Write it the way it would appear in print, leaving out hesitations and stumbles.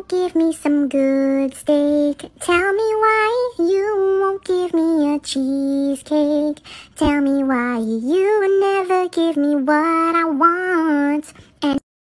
give me some good steak? Tell me why you won't give me a cheesecake. Tell me why you never give me what I want.